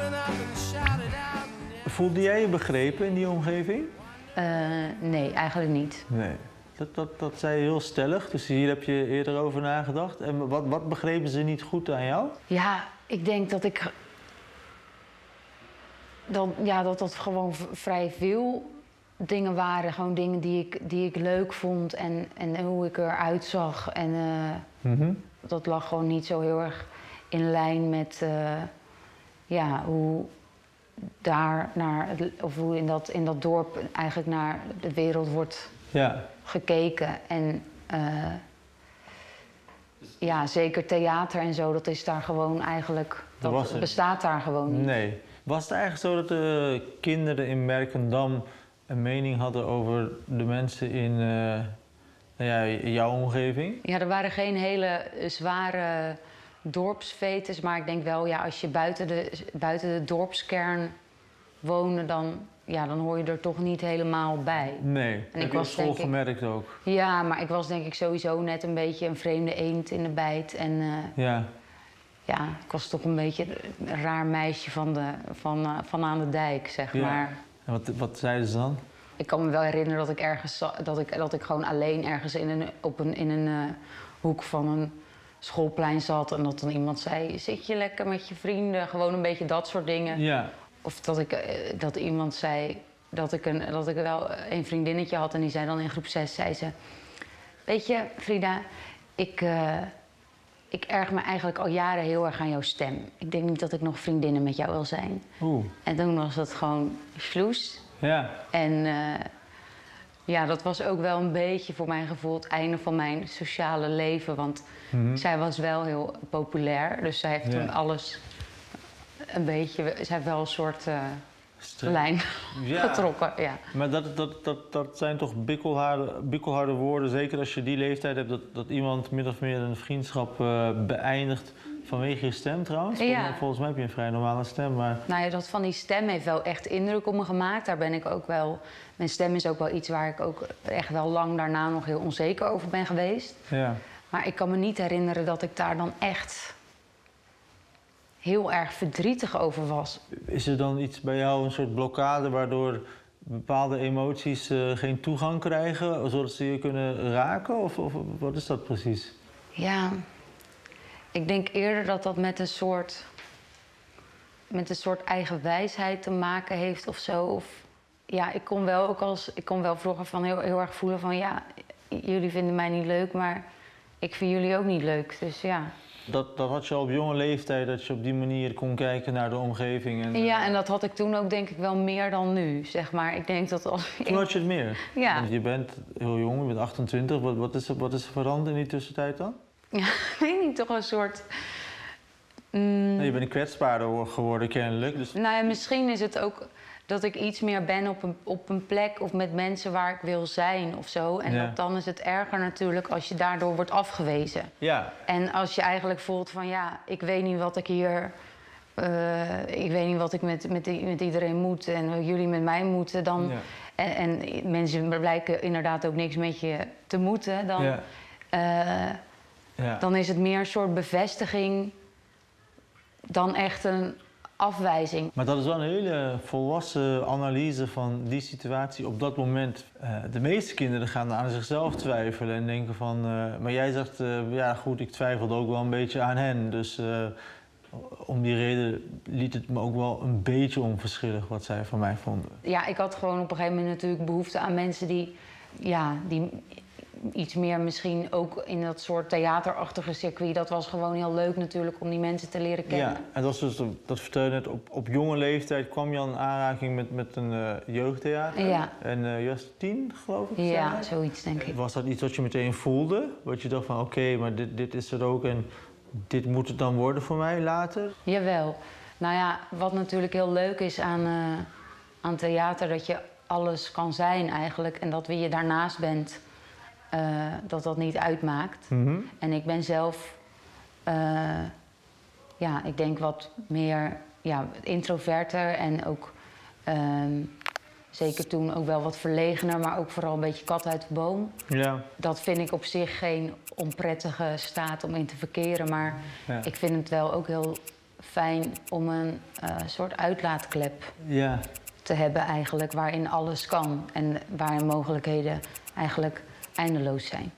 Voelde jij je begrepen in die omgeving? Nee, eigenlijk niet. Nee. Dat zei je heel stellig, dus hier heb je eerder over nagedacht. En wat begrepen ze niet goed aan jou? Ja, ik denk dat dat gewoon vrij veel dingen waren. Gewoon dingen die ik leuk vond en hoe ik eruit zag. En dat lag gewoon niet zo heel erg in lijn met hoe daar hoe in dat dorp eigenlijk naar de wereld wordt gekeken. En zeker theater en zo, dat is daar gewoon eigenlijk, dat bestaat daar gewoon niet. Nee. Was het eigenlijk zo dat de kinderen in Merkendam een mening hadden over de mensen in jouw omgeving? Ja, er waren geen hele zware dorpsfetes, maar ik denk wel, als je buiten de dorpskern woonde, dan hoor je er toch niet helemaal bij. Nee, en heb je op school gemerkt ook? Ja, maar ik was denk ik sowieso net een beetje een vreemde eend in de bijt. En ik was toch een beetje een raar meisje van aan de dijk, zeg maar. En wat zeiden ze dan? Ik kan me wel herinneren dat ik ergens dat ik gewoon alleen ergens in een hoek van een schoolplein zat en dat dan iemand zei: zit je lekker met je vrienden? Gewoon een beetje dat soort dingen. Ja. Of dat iemand zei dat ik wel een vriendinnetje had en die zei dan in groep 6, zei ze: weet je, Frida, ik erger me eigenlijk al jaren heel erg aan jouw stem. Ik denk niet dat ik nog vriendinnen met jou wil zijn. Oeh. En toen was dat gewoon sloes. Ja. En dat was ook wel een beetje voor mijn gevoel het einde van mijn sociale leven. Want zij was wel heel populair. Dus zij heeft toen alles een beetje... Zij heeft wel een soort lijn getrokken. Ja. Maar dat zijn toch bikkelharde woorden. Zeker als je die leeftijd hebt dat iemand min of meer een vriendschap beëindigt vanwege je stem trouwens. Ja. Volgens mij heb je een vrij normale stem, maar... Nou ja, dat van die stem heeft wel echt indruk op me gemaakt. Daar ben ik ook wel... Mijn stem is ook wel iets waar ik ook echt wel lang daarna nog heel onzeker over ben geweest. Ja. Maar ik kan me niet herinneren dat ik daar dan echt heel erg verdrietig over was. Is er dan iets bij jou, een soort blokkade, waardoor bepaalde emoties geen toegang krijgen, zodat ze je kunnen raken? Of wat is dat precies? Ja, ik denk eerder dat met een soort eigen wijsheid te maken heeft of zo. Of, ik kon wel vroeger van heel erg voelen van jullie vinden mij niet leuk, maar ik vind jullie ook niet leuk. Dus ja. Dat had je al op jonge leeftijd, dat je op die manier kon kijken naar de omgeving. En, en dat had ik toen ook denk ik wel meer dan nu, zeg maar. Ik denk dat als... Toen had je het meer? Ja. Want je bent heel jong, je bent 28. Wat is er veranderd in die tussentijd dan? Ja, ik weet niet, toch een soort... Je bent een kwetsbaarder geworden kennelijk. Dus... Nou ja, misschien is het ook dat ik iets meer ben op een plek of met mensen waar ik wil zijn of zo. En dan is het erger natuurlijk als je daardoor wordt afgewezen. Ja. En als je eigenlijk voelt van ik weet niet wat ik hier... ik weet niet wat ik met iedereen moet en jullie met mij moeten. Dan, en mensen blijken inderdaad ook niks met je te moeten. Dan is het meer een soort bevestiging dan echt een afwijzing. Maar dat is wel een hele volwassen analyse van die situatie op dat moment. De meeste kinderen gaan aan zichzelf twijfelen en denken van... maar jij zegt, goed, ik twijfelde ook wel een beetje aan hen. Dus om die reden liet het me ook wel een beetje onverschillig wat zij van mij vonden. Ja, ik had gewoon op een gegeven moment natuurlijk behoefte aan mensen die iets meer misschien ook in dat soort theaterachtige circuit. Dat was gewoon heel leuk natuurlijk om die mensen te leren kennen. Ja, en dat vertelde net, op jonge leeftijd kwam je aan in aanraking met een jeugdtheater. Ja. En je was 10, geloof ik? Ja, zoiets denk ik. Was dat iets wat je meteen voelde? Wat je dacht van oké, maar dit is er ook en dit moet het dan worden voor mij later? Jawel. Nou ja, wat natuurlijk heel leuk is aan theater, dat je alles kan zijn eigenlijk. En dat wie je daarnaast bent, dat niet uitmaakt. En ik ben zelf, ik denk wat meer introverter en ook zeker toen ook wel wat verlegener, maar ook vooral een beetje kat uit de boom. Ja. Dat vind ik op zich geen onprettige staat om in te verkeren, maar ik vind het wel ook heel fijn om een soort uitlaatklep Ja. te hebben eigenlijk, waarin alles kan en waarin mogelijkheden eigenlijk eindeloos zijn.